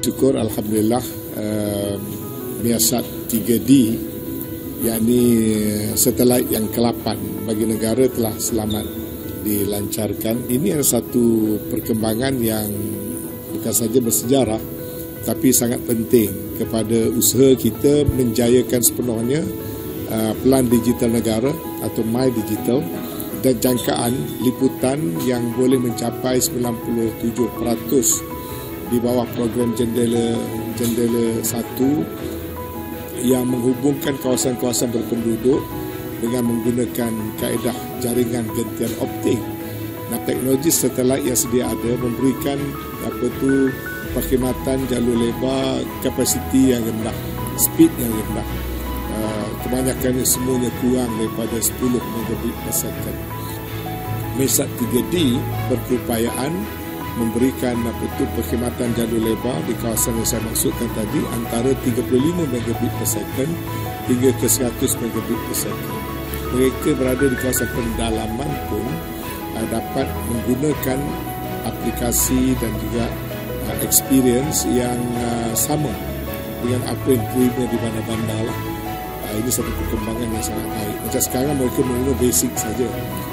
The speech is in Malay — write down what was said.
bersyukur Alhamdulillah Miasat 3D yakni satelit yang ke-8 bagi negara telah selamat dilancarkan. Ini adalah satu perkembangan yang bukan saja bersejarah tapi sangat penting kepada usaha kita menjayakan sepenuhnya pelan digital negara atau My Digital dan jangkaan liputan yang boleh mencapai 97% di bawah program Jendela 1 yang menghubungkan kawasan-kawasan berpenduduk dengan menggunakan kaedah jaringan gentian optik. Nah, teknologi satelit yang sedia ada memberikan perkhidmatan jalur lebar, kapasiti yang rendah, speed yang rendah. Kebanyakan semuanya kurang daripada 10 megabit per second. Miasat 3D berkeupayaan memberikan perkhidmatan jalur lebar di kawasan yang saya maksudkan tadi antara 35 megabit per second hingga ke 100 megabit per second. Mereka berada di kawasan pendalaman pun dapat menggunakan aplikasi dan juga experience yang sama dengan apa yang terima di bandar-bandar lah. Ini satu perkembangan yang sangat baik. Macam sekarang mereka menggunakan basic saja.